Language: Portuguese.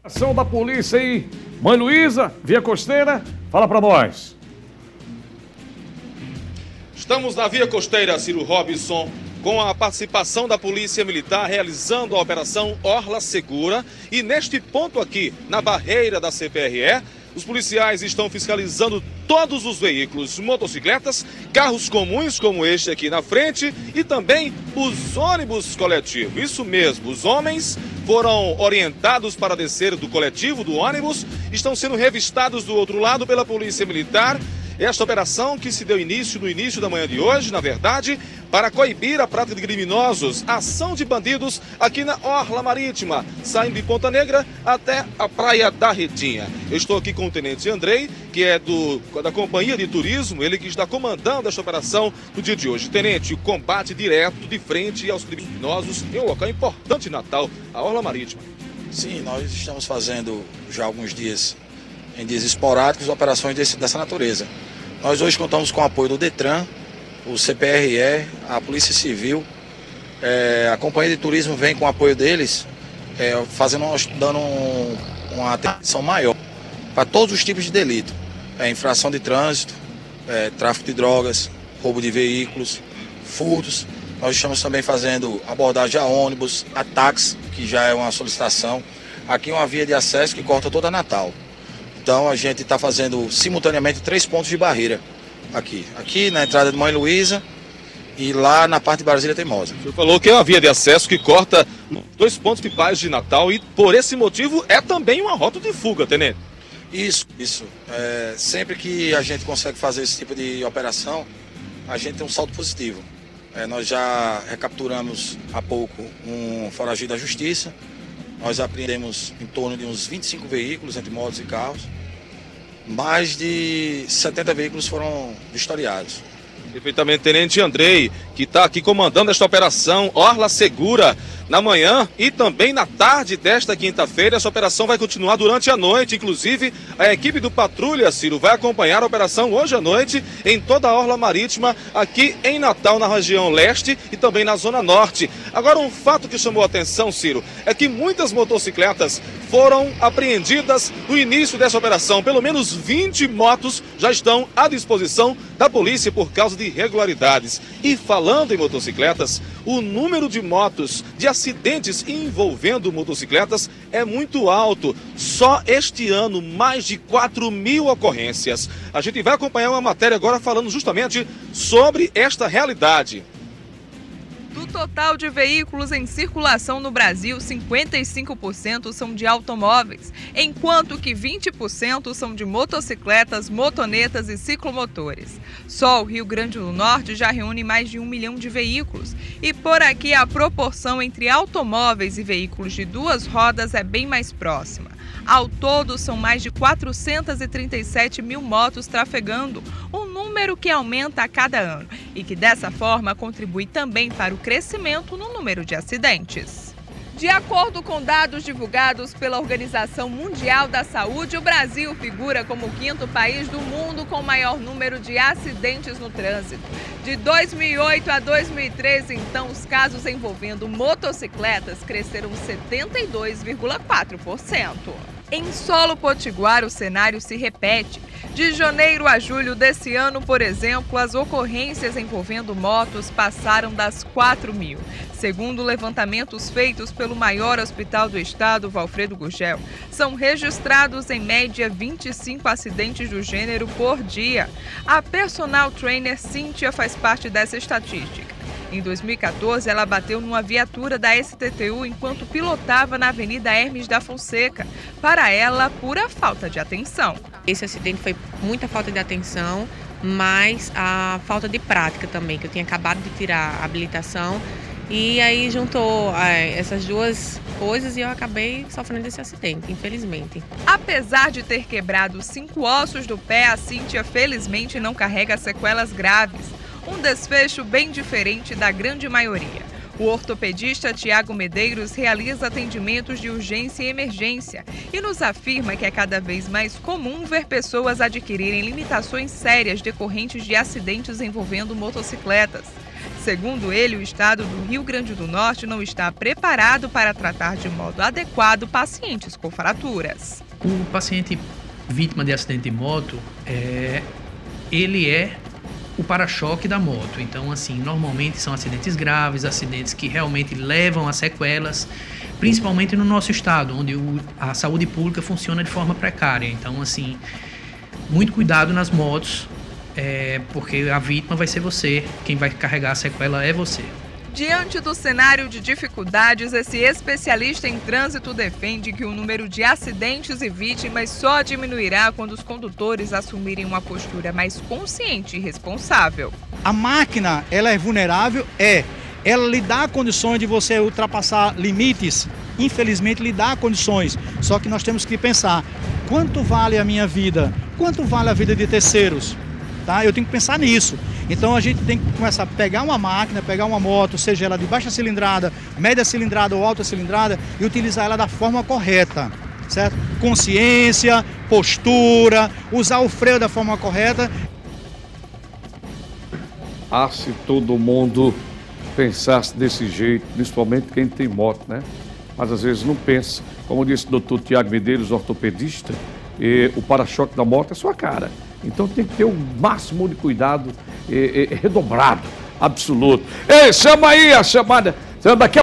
Ação da polícia aí, Mãe Luísa, Via Costeira, fala pra nós. Estamos na Via Costeira, Ciro Robson, com a participação da Polícia Militar realizando a Operação Orla Segura. E neste ponto aqui, na barreira da CPRE, os policiais estão fiscalizando todos os veículos, motocicletas, carros comuns como este aqui na frente e também os ônibus coletivos. Isso mesmo, os homens foram orientados para descer do coletivo, do ônibus, estão sendo revistados do outro lado pela Polícia Militar. Esta operação que se deu início no início da manhã de hoje, na verdade, para coibir a prática de criminosos, ação de bandidos aqui na Orla Marítima, saindo de Ponta Negra até a Praia da Redinha. Eu estou aqui com o Tenente Andrei, que é da Companhia de Turismo, ele que está comandando esta operação no dia de hoje. Tenente, o combate direto de frente aos criminosos em um local importante de Natal, a Orla Marítima. Sim, nós estamos fazendo já há alguns dias, em dias esporádicos, operações dessa natureza. Nós hoje contamos com o apoio do Detran, o CPRE, a Polícia Civil, a Companhia de Turismo vem com o apoio deles, dando uma atenção maior para todos os tipos de delito. Infração de trânsito, tráfico de drogas, roubo de veículos, furtos. Nós estamos também fazendo abordagem a ônibus, a táxi, que já é uma solicitação. Aqui é uma via de acesso que corta toda Natal. Então a gente está fazendo simultaneamente 3 pontos de barreira aqui na entrada de Mãe Luísa e lá na parte de Brasília Teimosa. Você falou que é uma via de acesso que corta 2 pontos principais de Natal e por esse motivo é também uma rota de fuga, Tenente. Isso. Sempre que a gente consegue fazer esse tipo de operação, a gente tem um saldo positivo. Nós já recapturamos há pouco um foragido da Justiça. Nós apreendemos em torno de uns 25 veículos, entre motos e carros. Mais de 70 veículos foram vistoriados. Perfeitamente, Tenente Andrei, que está aqui comandando esta operação Orla Segura na manhã e também na tarde desta quinta-feira. Essa operação vai continuar durante a noite. Inclusive, a equipe do Patrulha, Ciro, vai acompanhar a operação hoje à noite em toda a Orla Marítima, aqui em Natal, na região leste e também na zona norte. Agora, um fato que chamou a atenção, Ciro, é que muitas motocicletas foram apreendidas no início dessa operação. Pelo menos 20 motos já estão à disposição da polícia por causa de irregularidades. E falando em motocicletas, o número de motos, de acidentes envolvendo motocicletas é muito alto. Só este ano, mais de 4.000 ocorrências. A gente vai acompanhar uma matéria agora falando justamente sobre esta realidade. Do total de veículos em circulação no Brasil, 55% são de automóveis, enquanto que 20% são de motocicletas, motonetas e ciclomotores. Só o Rio Grande do Norte já reúne mais de 1 milhão de veículos. E por aqui a proporção entre automóveis e veículos de 2 rodas é bem mais próxima. Ao todo, são mais de 437 mil motos trafegando, um número que aumenta a cada ano e que, dessa forma, contribui também para o crescimento no número de acidentes. De acordo com dados divulgados pela Organização Mundial da Saúde, o Brasil figura como o 5º país do mundo com o maior número de acidentes no trânsito. De 2008 a 2013, então, os casos envolvendo motocicletas cresceram 72,4%. Em solo potiguar, o cenário se repete. De janeiro a julho desse ano, por exemplo, as ocorrências envolvendo motos passaram das 4.000. Segundo levantamentos feitos pelo maior hospital do estado, Valfredo Gurgel, são registrados em média 25 acidentes do gênero por dia. A personal trainer Cíntia faz parte dessa estatística. Em 2014, ela bateu numa viatura da STTU enquanto pilotava na Avenida Hermes da Fonseca. Para ela, pura falta de atenção. Esse acidente foi muita falta de atenção, mas a falta de prática também, que eu tinha acabado de tirar a habilitação. E aí juntou essas duas coisas e eu acabei sofrendo esse acidente, infelizmente. Apesar de ter quebrado 5 ossos do pé, a Cíntia felizmente não carrega sequelas graves. Um desfecho bem diferente da grande maioria. O ortopedista Tiago Medeiros realiza atendimentos de urgência e emergência e nos afirma que é cada vez mais comum ver pessoas adquirirem limitações sérias decorrentes de acidentes envolvendo motocicletas. Segundo ele, o estado do Rio Grande do Norte não está preparado para tratar de modo adequado pacientes com fraturas. O paciente vítima de acidente de moto, ele é o para-choque da moto. Então, assim, normalmente são acidentes graves, acidentes que realmente levam a sequelas, principalmente no nosso estado, onde a saúde pública funciona de forma precária. Então, assim, muito cuidado nas motos, porque a vítima vai ser você, quem vai carregar a sequela é você. Diante do cenário de dificuldades, esse especialista em trânsito defende que o número de acidentes e vítimas só diminuirá quando os condutores assumirem uma postura mais consciente e responsável. A máquina, ela é vulnerável, ela lhe dá condições de você ultrapassar limites, infelizmente lhe dá condições, só que nós temos que pensar, quanto vale a minha vida? Quanto vale a vida de terceiros? Tá? Eu tenho que pensar nisso. Então a gente tem que começar a pegar uma máquina, pegar uma moto, seja ela de baixa cilindrada, média cilindrada ou alta cilindrada, e utilizar ela da forma correta, certo? Consciência, postura, usar o freio da forma correta. Se todo mundo pensasse desse jeito, principalmente quem tem moto, né? Mas às vezes não pensa. Como disse o doutor Tiago Medeiros, ortopedista, o para-choque da moto é sua cara. Então tem que ter o máximo de cuidado redobrado, absoluto. Ei, chama aí a chamada. Daqui